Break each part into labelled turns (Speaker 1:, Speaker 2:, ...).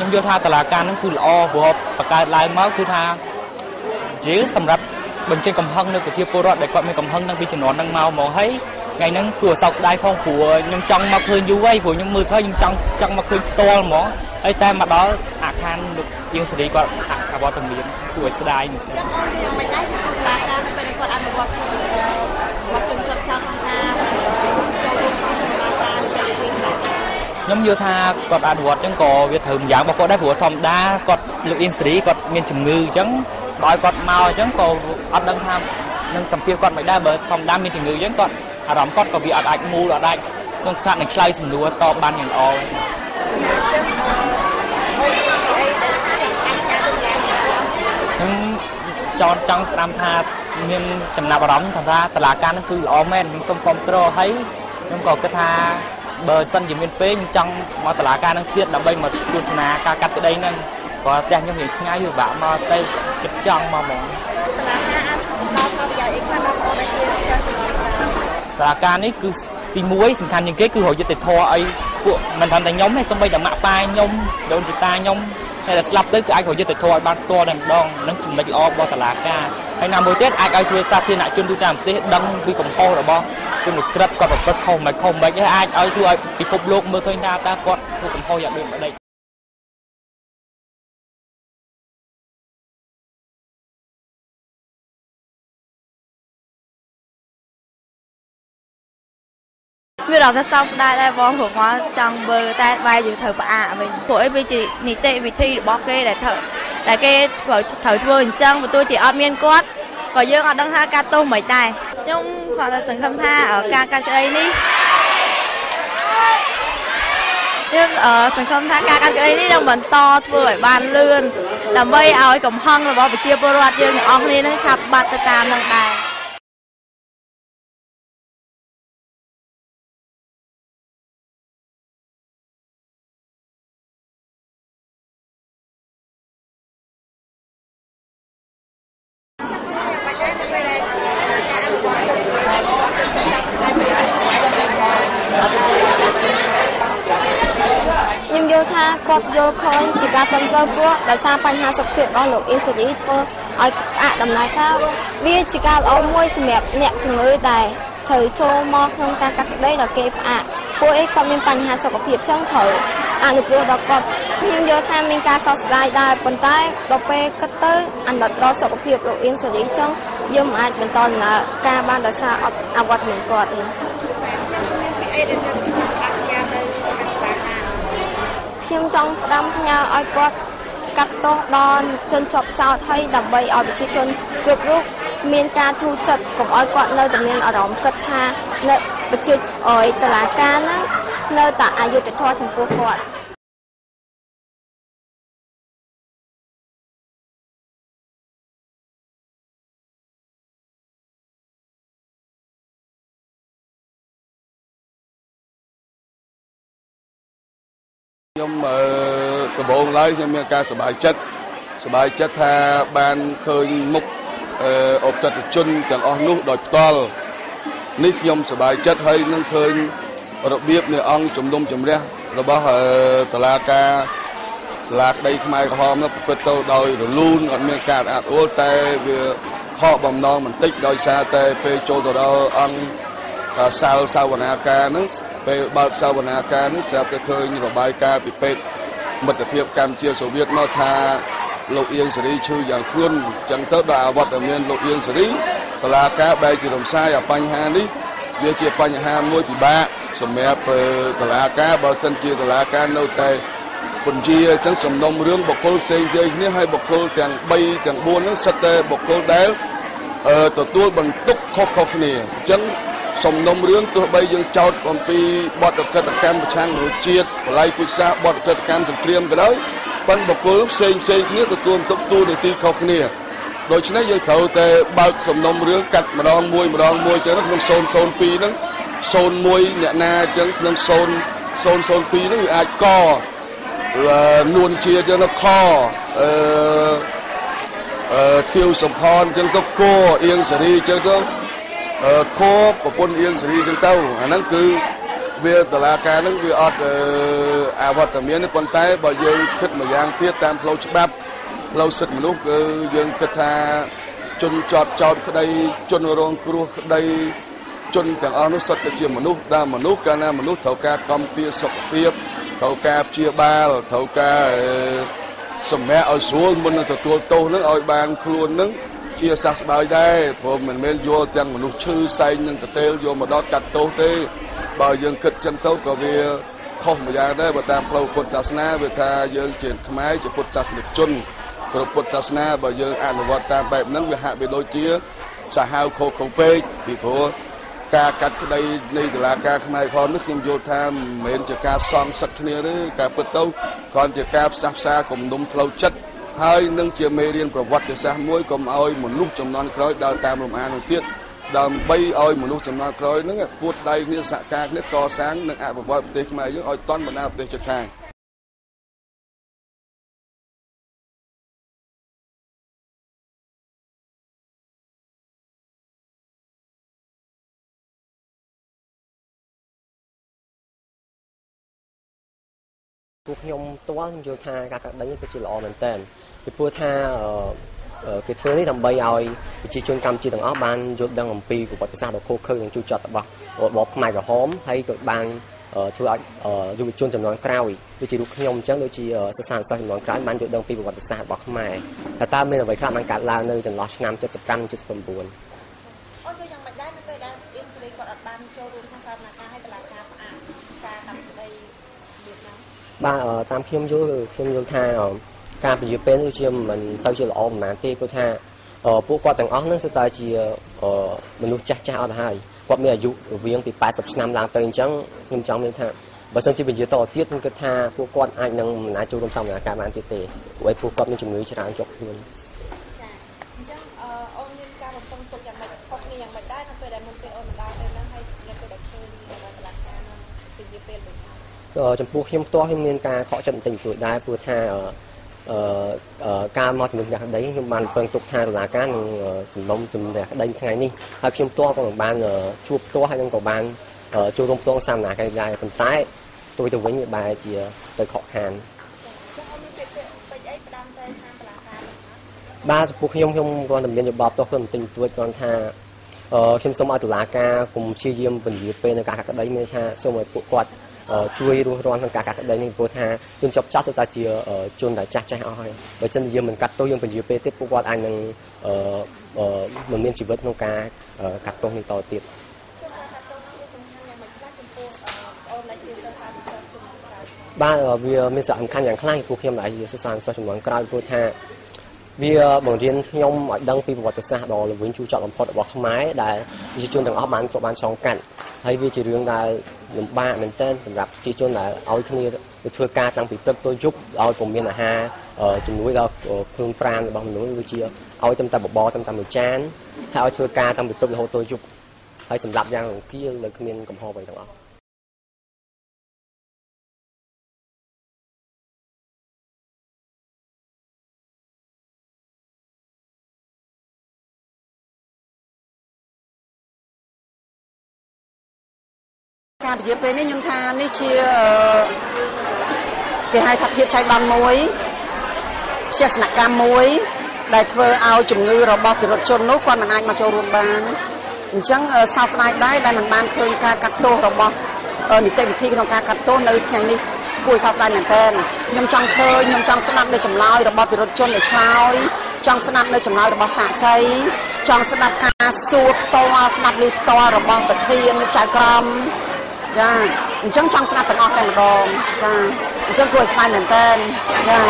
Speaker 1: โยธาตลาดการนั่นคือละอหัวประกาศลายมาคือทางจีสำหรับบรรเจกำพังนึกที่โปรดได้ก็มีกำพังนั่งพิจารณานั่งเมาหมอให้ไงนั่งตัวสาวได้ของผัวยังจังมาคืนอยู่ไว้ผัวยังมือใช้ยังจังมาคืนตัวหมอไอ้แต่มาđóอาคารยังสดีกว่าอาบอตมีตัวสดายหนึ่งจังอ้อมยังไม่ได้ตลาดการเป็นคนอนุวัตสิ่งวัดจนชดชาข้างหน้าnhóm vô tha còn ăn vọt chẳng có việc thường dạng mà có đá vọt thòng đá còn lực yên sĩ còn miền chủng ngư chẳng đòi còn màu chẳng có ăn đăng tham nâng sầm phiêu còn phải đá bờ thòng đá miền chủng ngư chẳng còn à rắm còn có việc ăn ảnh mua ở đây xong sang này slide sừng đua to banอย่างo cho trong năm tha miền chấm nạp đóng thành raตลาดการนั่นคืออแม่นมีส้มคอมโตรให้nhóm còn cái tha bờ sân chỉ miền Tây trong mà tả ca năng tiết là bây mà tu sna ca cắt cái đây nên có tiền như hiện ngay như bạn mà tây chụp trong mà mỏng tả ca này cứ tìm muối sinh thành những cái cứ hồi cho tiệt thò ấy mình thành nhóm hay xong bây giờ mạ tai nhông đồn chỉ ta nhông hay là slap tới cái ai hồi cho tiệt thò ban to đằng đòn nó chừng mấy o bao tả ca hay năm buổi tết ai coi chưa sa thiên lại chuyên tu tràm tết đăng vì cầm kho rồi bao chung một rất còn một không mấy cái ai ơi thưa bị cục luôn mưa khơi na ta còn tôi cũng thôi được ở đây
Speaker 2: bây giờ sau đây đây vong thuộc hóa trong bờ tay vai dự thờ bà mình tuổi bây chị nị tệ vì thi được bó kê để thở là cái thở thua hình chân và tôi chỉ ở miền quát và dương ở đăng ha ca tô mấy tài trong khoảng là sừng khâm tha ở ca đây đi nhưng ở sừng khâm tha ca đây đi đang bận to vừa bàn lươn làm bây áo cầm hăng là bỏ chia bơ loạt dương ở đây nó chặt bạt tam đang tài
Speaker 3: nhưng vô tha quạt vô khơi chỉ cả tầm giờ qua đã xa pan hà sập phiệt đó lục yên sĩ thôi ai đầm này cao vì chỉ cả ở môi xì mẹp nẹt chừng người tài thời cho mò không ca cắt đây là kẹp cô ấy còn miền pan hà sập phiệt trong thời được rồi đó còn nhưng vô tha miền ca sau slide đài bàn tay đọc pe cắt tới ăn đặt đó sập phiệt lục yên sĩ trong dương ai bên toàn là ca ban đã xa ở quạt mình quạt khiêm trong đâm nhau ai quát cắt to đòn chân chọc chào thay đầm bay ở vị trí chân group group miền ca thu chật cùng ai quát nơi tầm miền ở đó cất tha nơi vị trí ở tờ lá ca á nơi tại ai vô tự thoa trong cô quát
Speaker 4: nhóm cái bộ lấy nhóm ca sờ bài chất tha ban khơi mục ốp chặt chân chẳng on nút đòi to nít nhóm sờ bài chất hay nâng khơi đặc biệt này ông chấm đông chấm ra rồi bao tờ la ca lạc đây mai hôm nó bật tàu đòi rồi luôn ở miền cạn ô tê về kho bầm non mình tích đòi xa tê phê cho tàu đó ăn sao quần ca nước về bao sao quần ca nước sao cái khơi như là bài ca bị pet mật hiệp Campuchia Xô Viết nó tha lục yên xử lý chư dạng thươn chẳng tớ đã vật ở miền lục yên xử lý là ca bay chỉ đồng sai ở panh hà đi về chia panh hà nuôi thì ba sầm mẹ là ca bao chân chia là ca nâu tê phần chia chẳng sầm nông rương bọc cô xây dây nếu hai bọc cô chẳng bay chẳng buôn nó sạch tê bọc cô đá tờ tua bằng túc khóc nè chẳng sầm nông rương tôi bây giờ chào còn pi bọt được cái cam trang nổi chiết lại quy sa bọt được cái cam sầm kriêm cái đấy ban bọc cô xây nếu tờ tua túc tu để ti khóc nè rồi chứ này giờ thầu tê bao sầm nông rương cắt mà đong môi cho nó không xôn pi nó xôn môi nhẹ na chẳng không xôn pi nó bị ai co là nuôn chia cho nó kho thiêu sập hòn chân tóc cô yên xử đi chân tóc khô của quân yên xử đi chân tàu nó cứ វាតឡាការនឹងវាអត់អវត្តមានប៉ុន្តែបើយើងគិតម្យ៉ាងទៀតតាមផ្លូវច្បាប់ផ្លូវសិទ្ធិមនុស្សគឺយើងគិតថាជនចោតក្តីជនរងគ្រោះក្តីជនទាំងអស់នោះសុទ្ធតែជាមនុស្សដែលមនុស្សកាលណាមនុស្សត្រូវការកំពីសុខភាពត្រូវការព្យាបាលត្រូវការសម្រាប់ឲ្យស្រួលមុននឹងទទួលទោសនឹងឲ្យបានខ្លួននឹងជាសះស្បើយដែរព្រោះមិនមែនយកទាំងមនុស្សឈឺសែងនឹងកតេលយកមកដល់កាត់ទោសទេបើយើងគិតចឹងទៅក៏វាខុសម្យ៉ាងដែរបើតាមផ្លូវពុទ្ធសាសនាវាថាយើងជាខ្មែរជាពុទ្ធសាសនិកជនគ្រប់ពុទ្ធសាសនាបើយើងអនុវត្តតាមបែបហ្នឹងវាហាក់បីដូចជាសាហាវខុសពេកពីព្រោះការកាត់ក្តីនៃតុលាការខ្មែរផងនេះខ្ញុំយល់ថាមិនមែនជាការសងសឹកគ្នាទេការពិតទៅគ្រាន់ជាការផ្សះផ្សាគំនុំផ្លូវចិត្តហើយនឹងជាមេរៀនប្រវត្តិសាស្ត្រមួយកុំឲ្យមនុស្សចំនួនក្រោយដើរតាមរំអាននោះទៀតដើម្បីឲ្យមនុស្សចំនួនក្រោយហ្នឹងពួតដៃគ្នាសហការគ្នាកសាងនិងអភិវឌ្ឍប្រទេសខ្មែរយើងឲ្យតន់បណ្ដាប្រទេសជិតខាង
Speaker 5: ពួកខ្ញុំផ្ទាល់យល់ថាការកាត់ដេញនេះគឺជាល្អមែនទែនពីព្រោះថាគេធ្វើនេះដើម្បីឲ្យប្រជាជនកម្ពុជាទាំងអស់បានយល់ដឹងអំពីប្រវត្តិសាស្ត្រដ៏ឃោរឃៅនិងជូរចត់របស់របបខ្មែរក្រហមហើយក៏បានធ្វើឲ្យយុវជនចំនួនក្រោយដូចជារូបខ្ញុំអញ្ចឹងដូចជាសិស្សានុសិស្សចំនួនក្រោយបានយល់ដឹងពីប្រវត្តិសាស្ត្ររបស់ខ្មែរថាតើមានអ្វីខ្លះបានកើតឡើងនៅចន្លោះឆ្នាំ75 និង79
Speaker 6: អូនគឺយ៉ាងមិនដែរនៅពេលដែលអ៊ីនសេរីគាត់អត់បានចូលរួមក្នុងសវនកម្មឲ្យតុលាការផ្អាកការកម្មក្តីនេះណា
Speaker 5: បាទតាមខ្ញុំយល់ថាការពន្យាពេលនេះជាមិនសូវជាល្អប៉ុន្មានទេព្រោះថាពួកគាត់ទាំងអស់ហ្នឹងសុទ្ធតែជាមនុស្សចាស់អត់ហើយគាត់មានអាយុរវាងពី80ឆ្នាំឡើងទៅអញ្ចឹងខ្ញុំចង់មានថាបើសិនជាពន្យាតទៀតខ្ញុំគិតថាពួកគាត់អាចនឹងមិនអាចចូលរួមសកម្មភាពបានទៀតទេព្រោះពួកគាត់មានជំងឺច្រើនជាប់ខ្លួន
Speaker 6: ចាអញ្ចឹងអូនមានការរំពឹងទុកយ៉ាងម៉េចខុសគ្នាយ៉ាងម៉េចដែរនៅពេលដែលមុនពេលអូនមកដល់ពេលហ្នឹងហើយនៅពេលដែលឃើញតុលាការនឹងពន្យាពេលវិញ
Speaker 5: ចំពោះខ្ញុំផ្ទាល់ខ្ញុំមានការខកចិត្តបន្តិចបន្តួចដែរព្រោះថាការមកជំនុំជម្រះក្តីខ្ញុំបានពឹងទុកថាតុលាការនឹងជំនុំជម្រះក្តីថ្ងៃនេះហើយខ្ញុំផ្ទាល់ក៏បានជួបផ្ទាល់ហើយនឹងក៏បានចូលរួមផ្ទាល់សកម្មភាពដែរប៉ុន្តែទោះទៅវិញវាបែរជាទៅខកខាន
Speaker 6: ចឹងអូនមានពាក្យពេចន៍អីផ្ដាំទៅខាងតុលាការ
Speaker 5: បាទចំពោះខ្ញុំគ្រាន់តែមានយោបល់ផ្ទាល់ខ្លួនបន្តិចបន្តួចគ្រាន់ថាខ្ញុំសូមឲ្យតុលាការគុំព្យាយាមពន្យាពេលនៅការកាត់ក្តីមានថាសូមឲ្យពួកគាត់ជួយរស់រានក្នុងការកាត់ក្តីនេះព្រោះថាជនជាប់ចាស់តែជាជនដែលចាស់អស់ហើយបើមិនយើងមិនកាត់ទោសយើងពន្យាពេលទៀតពួកគាត់អាចនឹងមិនមានជីវិតក្នុងការកាត់ទោសនេះតទៀត
Speaker 6: ជួយការកាត់ទោសនេះសំខាន់យ៉ាងម៉េចខ្លះចំពោះអូនដែលជាសិស្សនិស្សិតជំនាន់ក្រោយ
Speaker 5: បាទវាមានសារៈសំខាន់យ៉ាងខ្លាំងចំពោះខ្ញុំដែលជាសិស្សនិស្សិតជំនាន់ក្រោយព្រោះថាវាបង្រៀនខ្ញុំឲ្យដឹងពីប្រវត្តិសាស្ត្រដ៏ល្វីងជូរចត់បំផុតរបស់ខ្មែរដែលប្រជាជនទាំងអស់បានឆ្លងកាត់ហើយវាជារឿងដែលលំបាកមែនទែនសម្រាប់ប្រជាជនដែលឲ្យគ្នាទៅធ្វើការតាំងពីព្រឹកទៅយប់ឲ្យពុំមានអាហារជំនួយដល់ខ្លួនប្រាណរបស់មនុស្សវាជាឲ្យតែបបរតែមួយចានហើយឲ្យធ្វើការតាំងពីព្រឹករហូតទៅយប់ហើយសម្រាប់យ៉ាងរង្គាលនៅគ្មានកំហុសអ្វីទាំងអស់
Speaker 7: ការពន្យាពេលនេះខ្ញុំថានេះជាគេហៅថាភាពចៃដន្យមួយវិជាសនកម្មមួយដែលធ្វើឲ្យជំងឺរបស់ប្រជាជននោះគាត់មិនអាចមកចូលរួមបានអញ្ចឹងសោកស្ដាយដែរដែលមិនបានឃើញការកាត់ទោសរបស់នីតិវិធីក្នុងការកាត់ទោសនៅថ្ងៃនេះគួរសោកស្ដាយមែនទែនខ្ញុំចង់ឃើញខ្ញុំចង់ស្ដាប់នៅចម្លើយរបស់ប្រជាជនដែលឆ្លើយចង់ស្ដាប់នៅចម្លើយរបស់សាកសីចង់ស្ដាប់ការសួរផ្ទាល់ស្ដាប់ឮផ្ទាល់របស់ប្រធានចៅក្រមចាអញ្ចឹងចង់ស្ដាប់ទាំងអស់តែម្ដងចាអញ្ចឹងគួរស្ដាយមែនតើចា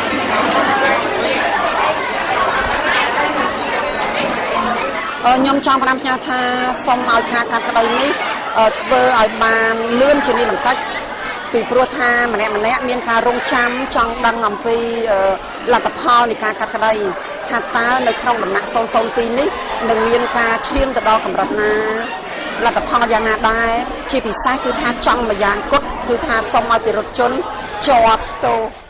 Speaker 7: ខ្ញុំចង់ផ្ដាំផ្ញើថាសូមឲ្យការកាត់ក្តីនេះធ្វើឲ្យបានលឿនជាងនេះបន្តិចពីព្រោះថាម្នាក់មានការរងចាំចង់ដឹងអំពីលទ្ធផលនៃការកាត់ក្តីថាតើនៅក្នុងដំណាក់002នេះនឹងមានការឈានទៅដល់កម្រិតណាលទ្ធផលយ៉ាងណាដែរជាពិសេសគឺថាចង់ម្យ៉ាងគត់គឺថាសូមឲ្យប្រជាជនជាប់ទោស